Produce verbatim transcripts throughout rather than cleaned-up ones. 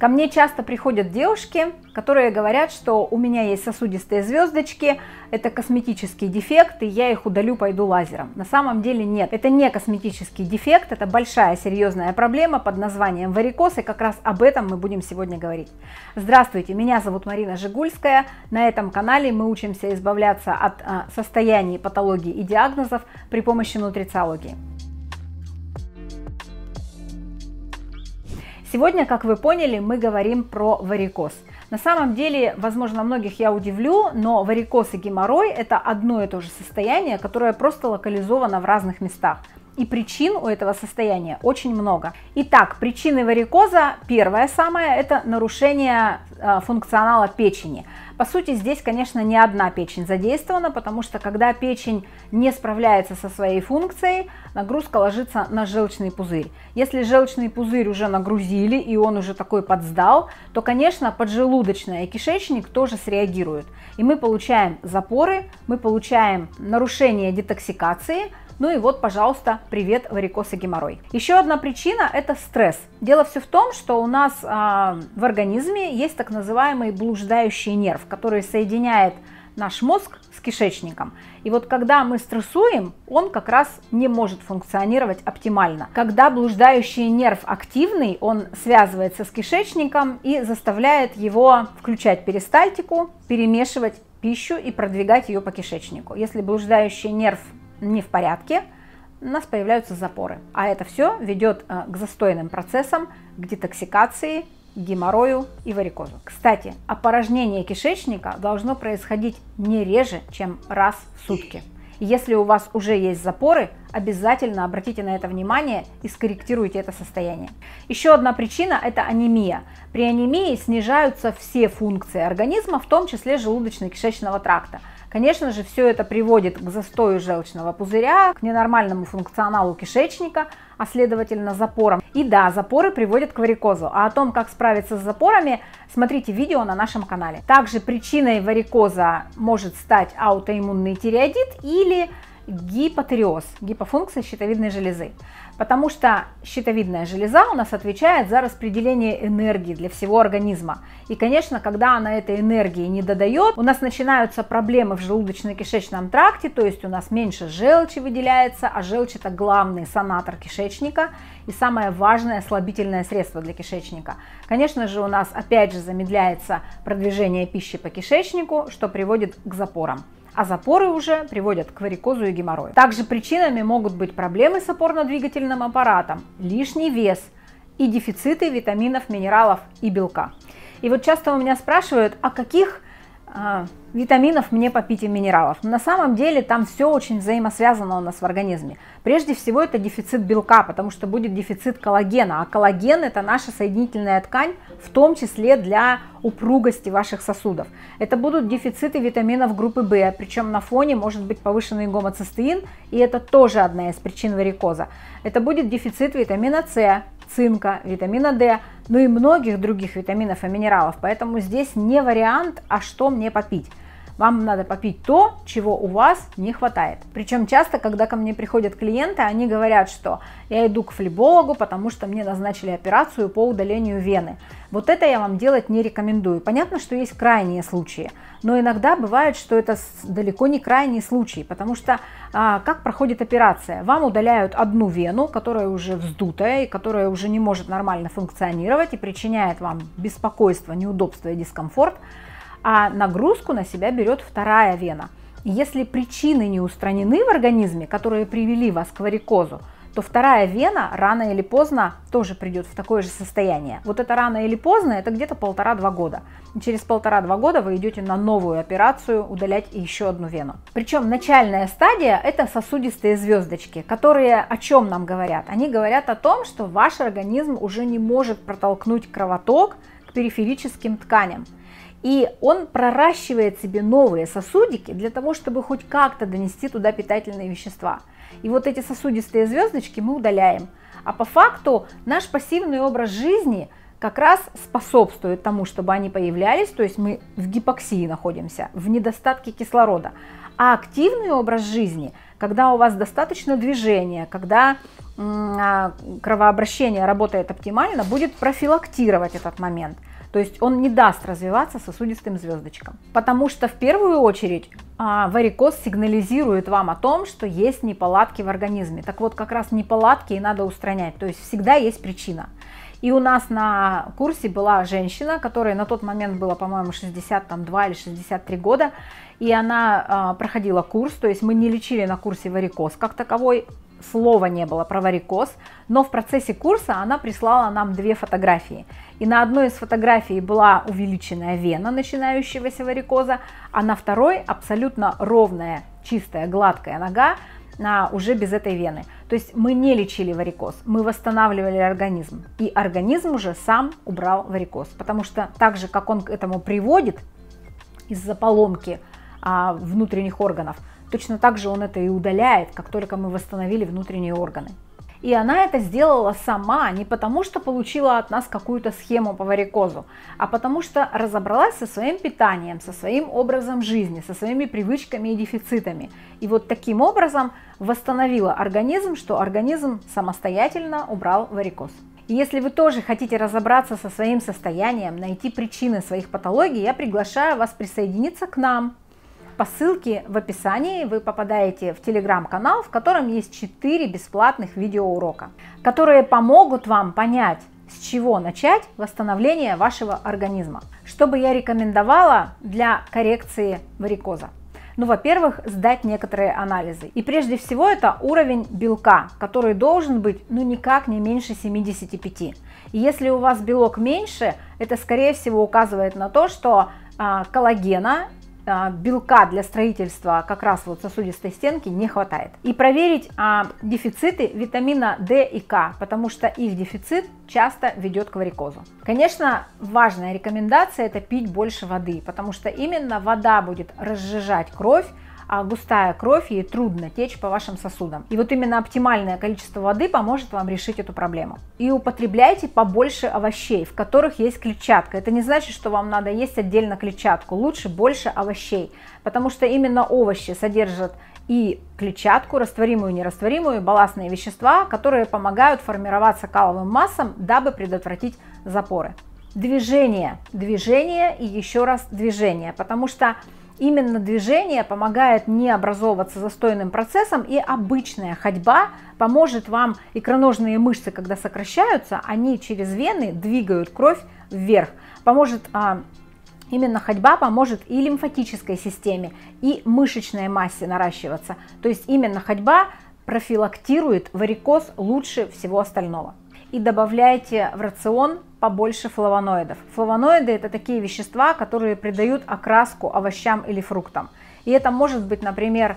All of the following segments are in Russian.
Ко мне часто приходят девушки, которые говорят, что у меня есть сосудистые звездочки, это косметический дефект, и я их удалю, пойду лазером. На самом деле нет, это не косметический дефект, это большая серьезная проблема под названием варикоз, и как раз об этом мы будем сегодня говорить. Здравствуйте, меня зовут Марина Жигульская. На этом канале мы учимся избавляться от а, состояний, патологий и диагнозов при помощи нутрициологии. Сегодня, как вы поняли, мы говорим про варикоз. На самом деле, возможно, многих я удивлю, но варикоз и геморрой – это одно и то же состояние, которое просто локализовано в разных местах. И причин у этого состояния очень много. Итак, причины варикоза, первая самая, это нарушение э, функционала печени. По сути, здесь, конечно, не одна печень задействована, потому что когда печень не справляется со своей функцией, нагрузка ложится на желчный пузырь. Если желчный пузырь уже нагрузили и он уже такой подсдал, то, конечно, поджелудочная и кишечник тоже среагируют. И мы получаем запоры, мы получаем нарушение детоксикации. Ну и вот, пожалуйста, привет, варикоз и геморрой. Еще одна причина – это стресс. Дело все в том, что у нас а, в организме есть так называемый блуждающий нерв, который соединяет наш мозг с кишечником. И вот когда мы стрессуем, он как раз не может функционировать оптимально. Когда блуждающий нерв активный, он связывается с кишечником и заставляет его включать перистальтику, перемешивать пищу и продвигать ее по кишечнику. Если блуждающий нерв не в порядке, у нас появляются запоры. А это все ведет к застойным процессам, к детоксикации, к геморрою и варикозу. Кстати, опорожнение кишечника должно происходить не реже, чем раз в сутки. Если у вас уже есть запоры, обязательно обратите на это внимание и скорректируйте это состояние. Еще одна причина – это анемия. При анемии снижаются все функции организма, в том числе желудочно-кишечного тракта. Конечно же, все это приводит к застою желчного пузыря, к ненормальному функционалу кишечника, а следовательно запорам. И да, запоры приводят к варикозу. А о том, как справиться с запорами, смотрите видео на нашем канале. Также причиной варикоза может стать аутоиммунный тиреоидит или гипотиреоз, гипофункция щитовидной железы. Потому что щитовидная железа у нас отвечает за распределение энергии для всего организма. И, конечно, когда она этой энергии не додает, у нас начинаются проблемы в желудочно-кишечном тракте, то есть у нас меньше желчи выделяется, а желчь – это главный санатор кишечника и самое важное слабительное средство для кишечника. Конечно же, у нас опять же замедляется продвижение пищи по кишечнику, что приводит к запорам. А запоры уже приводят к варикозу и геморрою. Также причинами могут быть проблемы с опорно-двигательным аппаратом, лишний вес и дефициты витаминов, минералов и белка. И вот часто у меня спрашивают, а каких э, витаминов мне попить и минералов? Но на самом деле там все очень взаимосвязано у нас в организме. Прежде всего это дефицит белка, потому что будет дефицит коллагена, а коллаген – это наша соединительная ткань, в том числе для упругости ваших сосудов. Это будут дефициты витаминов группы В, причем на фоне может быть повышенный гомоцистеин, и это тоже одна из причин варикоза. Это будет дефицит витамина С, цинка, витамина D, ну и многих других витаминов и минералов, поэтому здесь не вариант, а что мне попить. Вам надо попить то, чего у вас не хватает. Причем часто, когда ко мне приходят клиенты, они говорят, что я иду к флебологу, потому что мне назначили операцию по удалению вены. Вот это я вам делать не рекомендую. Понятно, что есть крайние случаи, но иногда бывает, что это далеко не крайний случай, потому что а, как проходит операция? Вам удаляют одну вену, которая уже вздутая и которая уже не может нормально функционировать и причиняет вам беспокойство, неудобство и дискомфорт. А нагрузку на себя берет вторая вена. И если причины не устранены в организме, которые привели вас к варикозу, то вторая вена рано или поздно тоже придет в такое же состояние. Вот это рано или поздно, это где-то полтора-два года. И через полтора-два года вы идете на новую операцию удалять еще одну вену. Причем начальная стадия – это сосудистые звездочки, которые о чем нам говорят? Они говорят о том, что ваш организм уже не может протолкнуть кровоток к периферическим тканям. И он проращивает себе новые сосудики для того, чтобы хоть как-то донести туда питательные вещества. И вот эти сосудистые звездочки мы удаляем. А по факту наш пассивный образ жизни как раз способствует тому, чтобы они появлялись, то есть мы в гипоксии находимся, в недостатке кислорода. А активный образ жизни когда у вас достаточно движения, когда кровообращение работает оптимально, будет профилактировать этот момент. То есть он не даст развиваться сосудистым звездочкам. Потому что в первую очередь варикоз сигнализирует вам о том, что есть неполадки в организме. Так вот, как раз неполадки и надо устранять. То есть всегда есть причина. И у нас на курсе была женщина, которой на тот момент было, по-моему, шестьдесят два или шестьдесят три года. И она проходила курс, то есть мы не лечили на курсе варикоз как таковой. Слова не было про варикоз, но в процессе курса она прислала нам две фотографии. И на одной из фотографий была увеличенная вена начинающегося варикоза, а на второй абсолютно ровная, чистая, гладкая нога, а, уже без этой вены. То есть мы не лечили варикоз, мы восстанавливали организм. И организм уже сам убрал варикоз, потому что так же, как он к этому приводит из-за поломки а, внутренних органов, точно так же он это и удаляет, как только мы восстановили внутренние органы. И она это сделала сама, не потому что получила от нас какую-то схему по варикозу, а потому что разобралась со своим питанием, со своим образом жизни, со своими привычками и дефицитами. И вот таким образом восстановила организм, что организм самостоятельно убрал варикоз. И если вы тоже хотите разобраться со своим состоянием, найти причины своих патологий, я приглашаю вас присоединиться к нам. По ссылке в описании вы попадаете в телеграм-канал, в котором есть четыре бесплатных видеоурока, которые помогут вам понять, с чего начать восстановление вашего организма. Что бы я рекомендовала для коррекции варикоза? Ну, во-первых, сдать некоторые анализы. И прежде всего это уровень белка, который должен быть, ну, никак не меньше семидесяти пяти. И если у вас белок меньше, это, скорее всего, указывает на то, что а, коллагена, белка для строительства как раз вот сосудистой стенки не хватает. И проверить а, дефициты витамина D и К, потому что их дефицит часто ведет к варикозу. Конечно, важная рекомендация — это пить больше воды, потому что именно вода будет разжижать кровь, а густая кровь, ей трудно течь по вашим сосудам. И вот именно оптимальное количество воды поможет вам решить эту проблему. И употребляйте побольше овощей, в которых есть клетчатка. Это не значит, что вам надо есть отдельно клетчатку. Лучше больше овощей, потому что именно овощи содержат и клетчатку, растворимую и нерастворимую, балластные вещества, которые помогают формироваться каловым массам, дабы предотвратить запоры. Движение, движение и еще раз движение, потому что именно движение помогает не образовываться застойным процессом, и обычная ходьба поможет вам. Икроножные мышцы, когда сокращаются, они через вены двигают кровь вверх. Поможет а, именно ходьба поможет и лимфатической системе, и мышечной массе наращиваться. То есть именно ходьба профилактирует варикоз лучше всего остального. И добавляйте в рацион побольше флавоноидов. Флавоноиды — это такие вещества, которые придают окраску овощам или фруктам. И это может быть, например,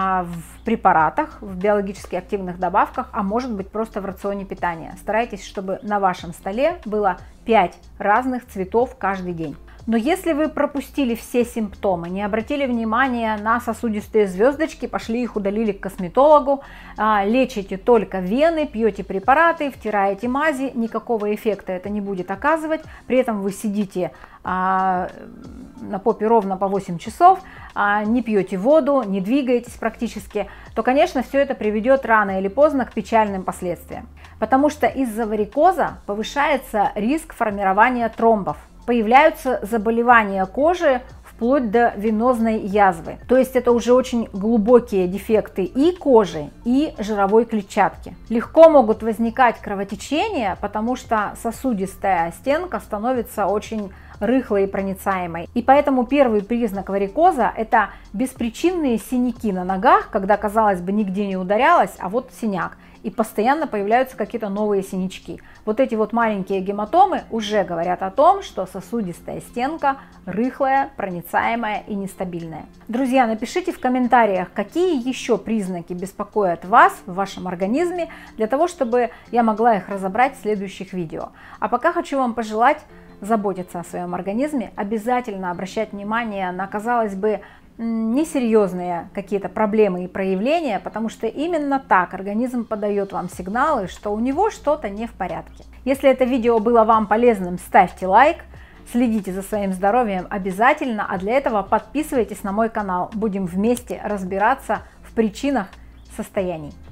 в препаратах, в биологически активных добавках, а может быть просто в рационе питания. Старайтесь, чтобы на вашем столе было пять разных цветов каждый день. Но если вы пропустили все симптомы, не обратили внимания на сосудистые звездочки, пошли их удалили к косметологу, лечите только вены, пьете препараты, втираете мази, никакого эффекта это не будет оказывать, при этом вы сидите на попе ровно по восемь часов, не пьете воду, не двигаетесь практически, то, конечно, все это приведет рано или поздно к печальным последствиям. Потому что из-за варикоза повышается риск формирования тромбов. Появляются заболевания кожи вплоть до венозной язвы. То есть это уже очень глубокие дефекты и кожи, и жировой клетчатки. Легко могут возникать кровотечения, потому что сосудистая стенка становится очень рыхлой и проницаемой. И поэтому первый признак варикоза — это беспричинные синяки на ногах, когда, казалось бы, нигде не ударялось, а вот синяк. И постоянно появляются какие-то новые синячки. Вот эти вот маленькие гематомы уже говорят о том, что сосудистая стенка рыхлая, проницаемая и нестабильная. Друзья, напишите в комментариях, какие еще признаки беспокоят вас в вашем организме, для того, чтобы я могла их разобрать в следующих видео. А пока хочу вам пожелать заботиться о своем организме, обязательно обращать внимание на, казалось бы, несерьезные какие-то проблемы и проявления, потому что именно так организм подает вам сигналы, что у него что-то не в порядке. Если это видео было вам полезным, ставьте лайк, следите за своим здоровьем обязательно, а для этого подписывайтесь на мой канал. Будем вместе разбираться в причинах состояний.